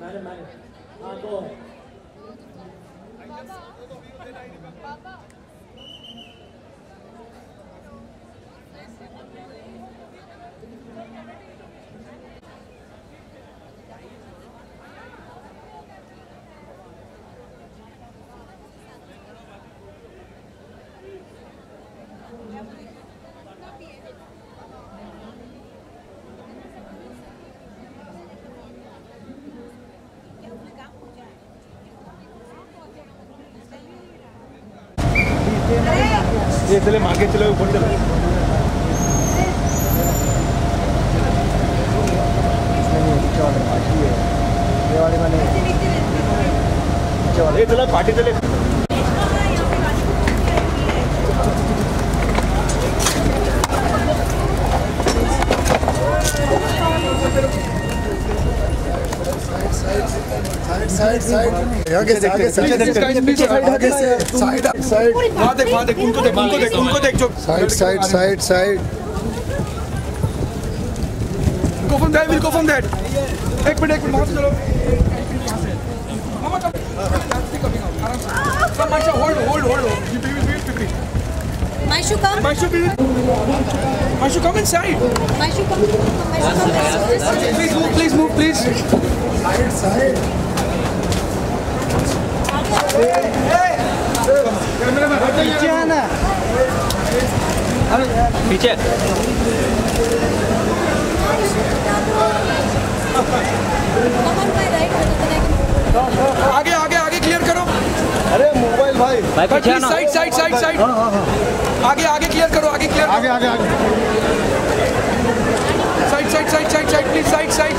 हाँ तो ये चले आगे चलो ऊपर चलो ये चला पार्टी चले साइड आगे से आगे साइड वहाँ देख उनको देख जो side go from there, we'll go from there. एक मिनट वहाँ से चलो come Maisha, hold Maishu, come. Maishu, come inside. Maishu, come. Please move, please. Side पीछे आना पीछे आगे क्लियर करो अरे मोबाइल भाई साइड आगे क्लियर करो आगे साइड प्लीज साइड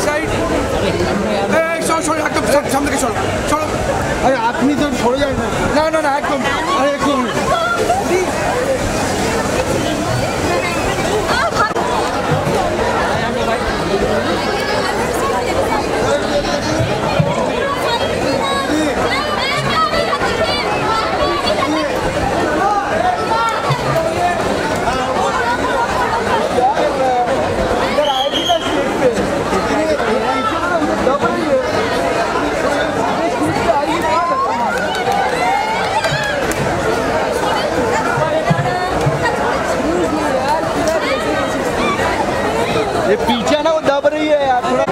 छोड़ो एकदम सामने के छोड़ो अरे आदमी तो छोड़ जाए ना एकदम अरे एक मिनट ये पीछे ना वो दब रही है यार थोड़ा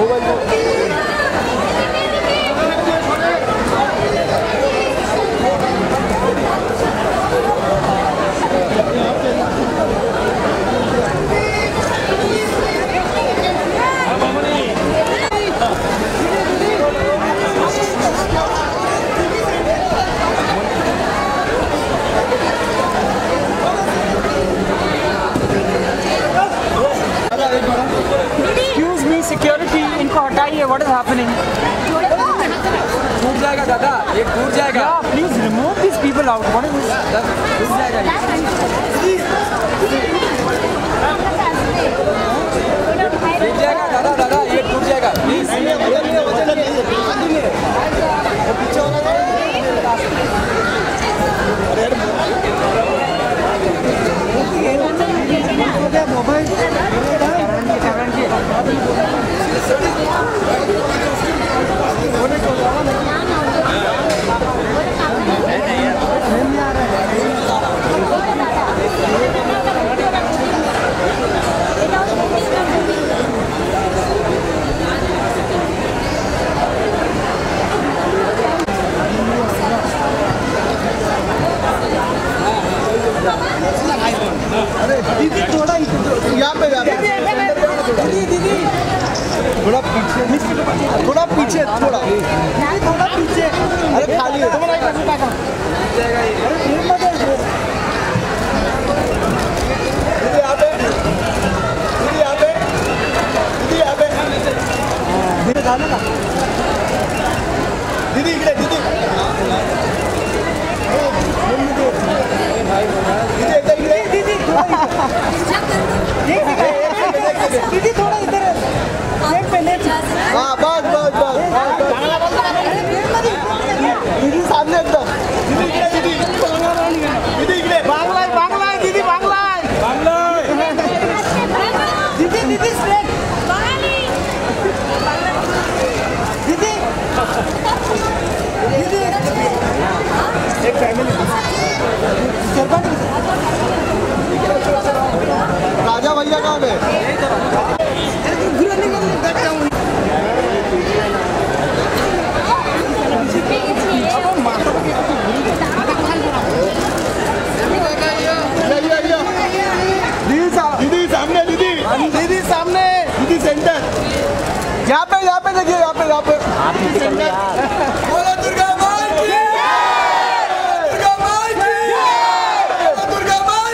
What is happening? टूट जाएगा दादा, ये टूट जाएगा। Yeah, please remove these people out. What is this? टूट जाएगा। टूट जाएगा दादा, ये टूट जाएगा। प्लीज। मोबाइल दीदी थोड़ा यहाँ पे दीदी थोड़ा पीछे थोड़ा पीछे अरे खाली है दीदी इकडे दीदी थोड़ा इधर हाँ बस दीदी सामने एकदम दीदी इकडे बांगला दीदी बांगला दीदी स्ट्रेट दीदी एक फैमिली राजा भैया कहाँ पे दीदी सामने दीदी सामने दीदी सेंटर यहाँ पे देखिए यहाँ पे बोलो दुर्गा माँ की दुर्गा माँ की दुर्गा माँ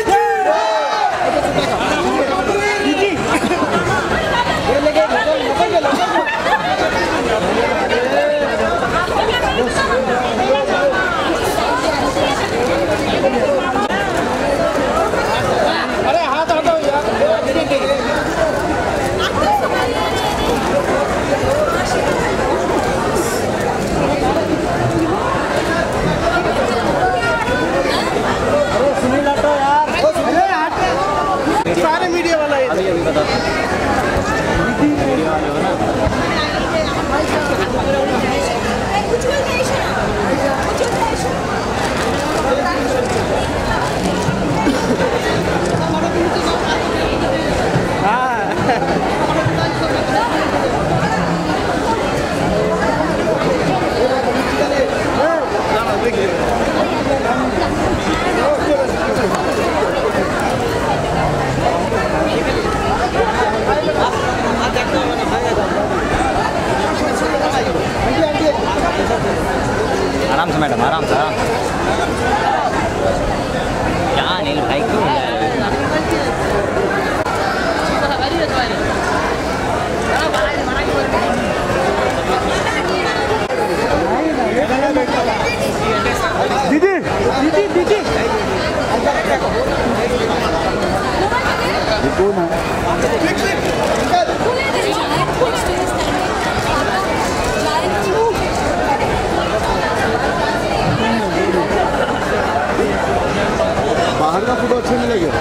अरे हाथ हटाओ सारे मीडिया वाला है अभी बता आराम से मैडम आराम से क्या नील भाई क्यों दीदी दीदी दीदी बाहर का फोटो अच्छा मिलेगा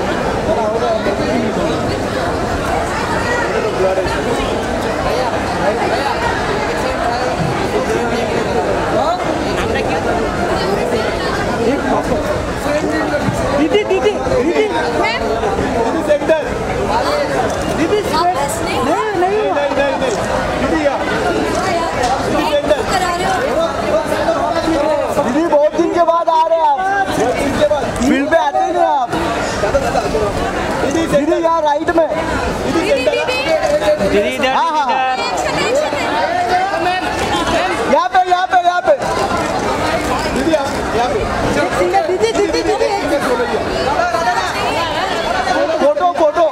दीदी दीदी दीदी दीदी सेंटर दीदी नहीं दीदी बहुत दिन के बाद आ रहे हैं आप फील्ड पे आते ही नहीं आप दीदी यहाँ राइट में दीदी हाँ हाँ यहाँ पे दीदी यहाँ पे दीदी दीदी दीदी फोटो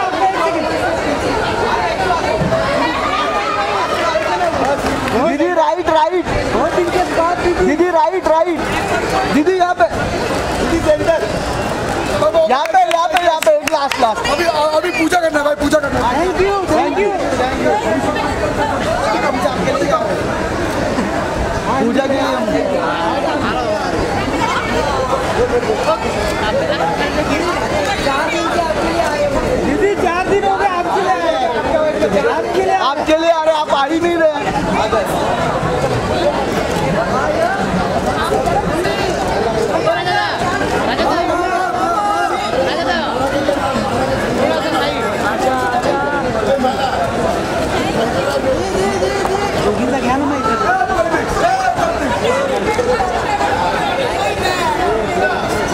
दीदी राइट बहुत दिन के बाद दीदी राइट दीदी यहाँ पे दीदी सेंटर यहाँ पे एक लास्ट अभी पूजा करना है भाई, पूजा करना है। थैंक यू पूजा के लिए दीदी 4 दिन हो गए आपके लिए आ रहे, आप आ ही नहीं रहे।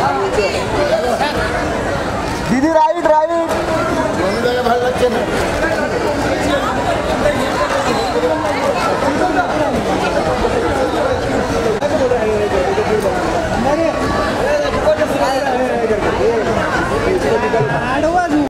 दीदी राइट भाई बच्चे में